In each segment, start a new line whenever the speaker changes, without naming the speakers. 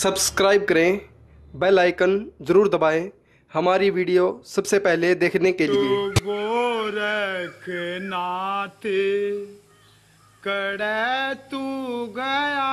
Subscribe करें, bell icon ज़रूर दबाएं हमारी वीडियो सबसे पहले देखने के लिए।
गोरखनाथ कड़े तू गया,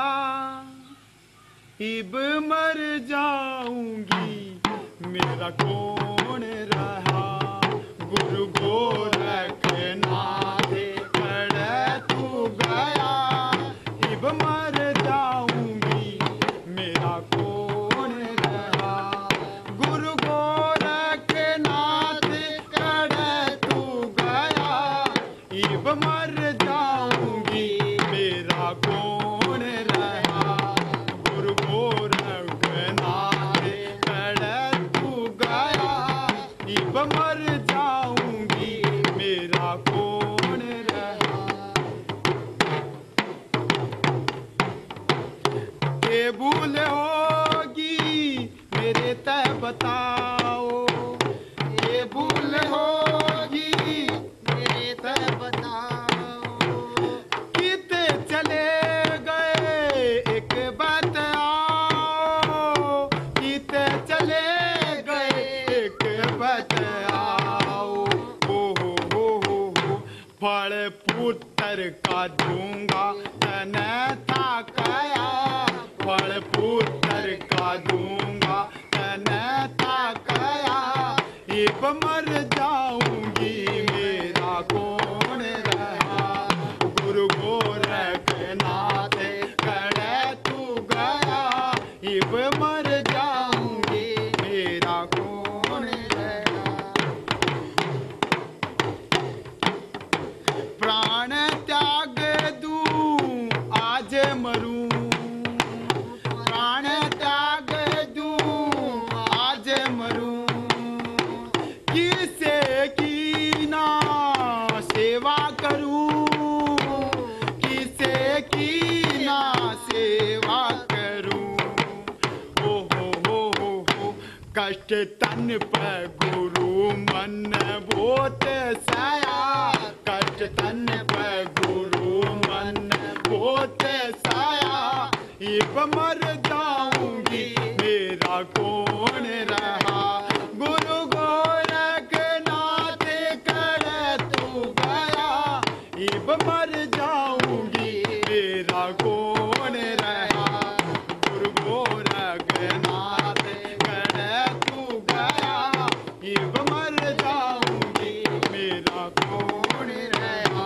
इब मर जाऊंगी मेरा कौन रहा। गुरु गोरखनाथ कड़े तू गया, इब मर जाऊंगी मेरा कौन रहा। गुरु गोरखनाथ कड़े तू गया, इब मर जाऊंगी मेरा कौन रहा। गुरु गोरखनाथ कड़े तू गया, इब मर जाऊंगी मेरा कौन रहा। ये भूल होगी मेरे तय बताओ, ये भूल होगी मेरे तय बताओ। किते चले गए एक बात आओ, किते चले गए एक बात आओ। हो फल पुत्र का दूंगा तने था कया, फल पुत्र का दूंगा तने था कया। इब मर जाऊंगी मेरा कौन रहा। गुरु गोरखनाथ कड़े तू गया, इब मर जाऊंगी मेरा कौन रहा। प्राण त्याग दूं आज मरूं, प्राण त्याग दूं आज मरूं। किसे की ना सेवा करूं, किसे की ना सेवा करूं। हो कष्ट तन पर गुरु मन बोत साया, कष्ट तन पर गुरु मन बोत साया। इब मर जाऊंगी मेरा कौन रहा। गुरु गोरखनाथ कड़े तू गया, इब मर जाऊंगी मेरा कौन रहा। गुरु गोरखनाथ कड़े तू गया, इब मर जाऊंगी मेरा कौन रहा।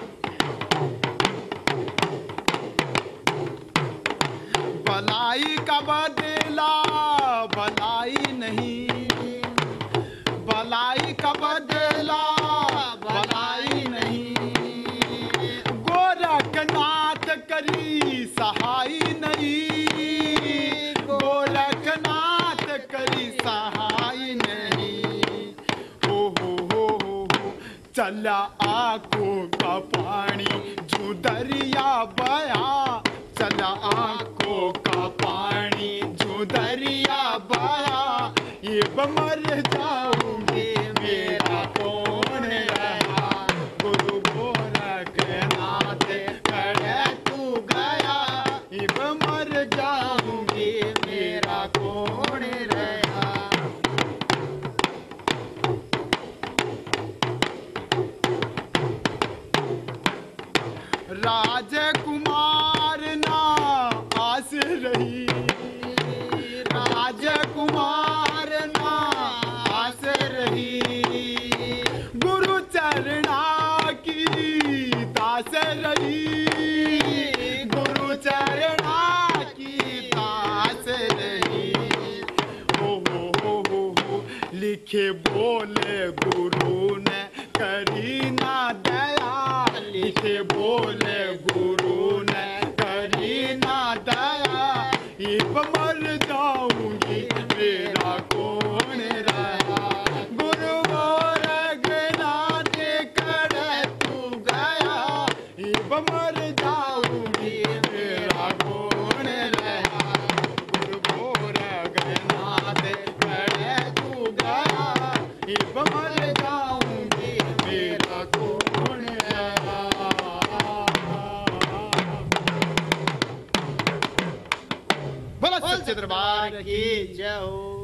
भलाई का बदला भलाई नहीं, भलाई का बदला भलाई नहीं। गोरखनाथ करी सहाय नहीं, गोरखनाथ करी सहाय नहीं। हो चला आंखों का पानी जो दरिया बया, चला आंखों का पानी जो दरिया बया। इब मर जाऊंगी मेरा कौन रहा। गुरु गोरखनाथ कड़े तू गया, इब मर जाऊंगी मेरा कौन रहा। राजकुमार ना आस रही, राजकुमार ना आस रही। गुरु चरणा की दास रही, गुरु चरणा की दास रही। हो लिखे बोले गुरु ने करी ना दया, लिखे बोले गुरु ने करी ना दया। इब मर जाऊंगी मेरा कौन रहा। गुरु गोरखनाथ कड़े तू गया, इब मर जाऊंगी मेरा कौन रहा। गुरु गोरखनाथ कड़े तू गया, इब मर जाऊंगी मेरा कौन रहा। बोलो सच्चे दरबार की जय हो।